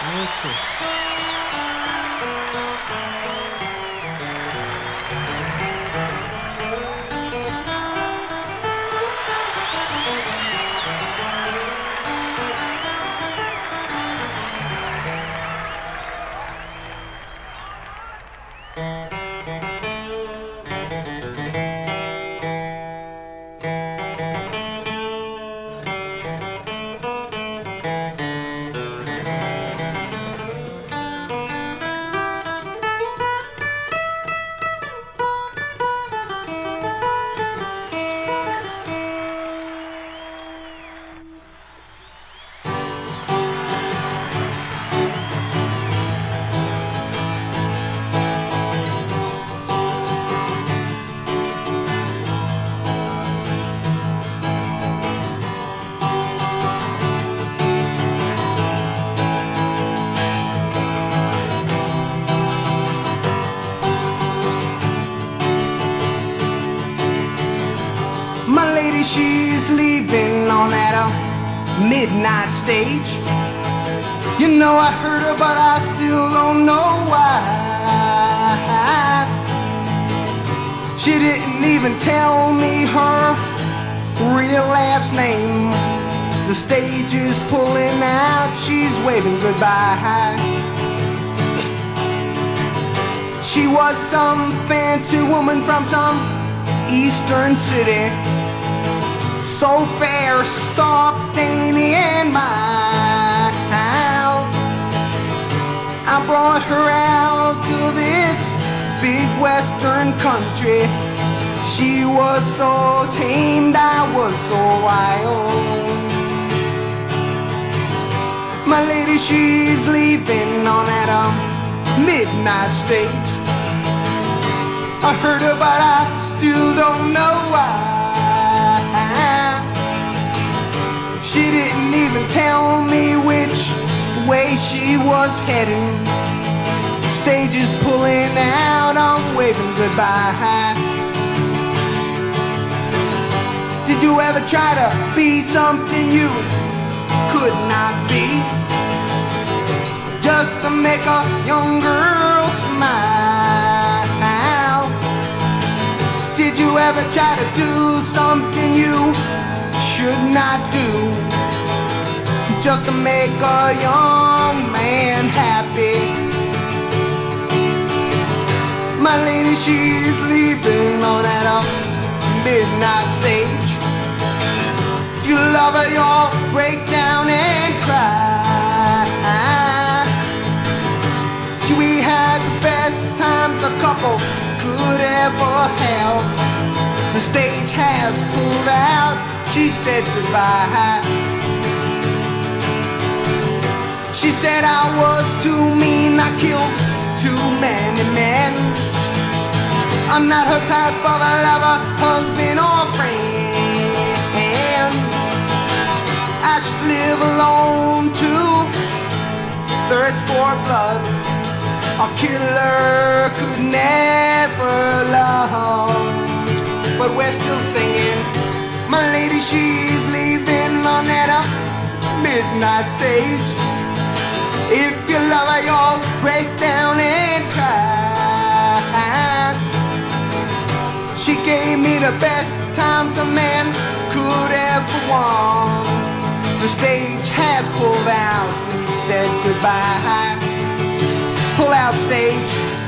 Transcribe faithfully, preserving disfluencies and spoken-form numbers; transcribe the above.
Okay. My lady, she's leaving on that uh, midnight stage. You know I heard her, but I still don't know why. She didn't even tell me her real last name. The stage is pulling out, she's waving goodbye. She was some fancy woman from some eastern city, so fair, soft, dainty, and mild. I brought her out to this big western country. She was so tamed, I was so wild. My lady, she's leaving on that um, midnight stage. I heard her, but I still don't know why. She didn't even tell me which way she was heading. Stage is pulling out, I'm waving goodbye. Did you ever try to be something you could not be, just to make a young girl smile? Did you ever try to do something you should not do, just to make a young man happy? My lady, she's leaving on that uh, midnight stage. You love her, you'll break down and cry. See, we had the best times a couple could ever have. The stage has pulled out, she said goodbye. She said I was too mean, I killed too many men. I'm not her type of a lover, husband or friend. I should live alone to thirst for blood. A killer could never love. But we're still singing. My lady, she's leaving on that uh, midnight stage. If you love her, you'll break down and cry. She gave me the best times a man could ever want. The stage has pulled out, we said goodbye. Pull out, stage.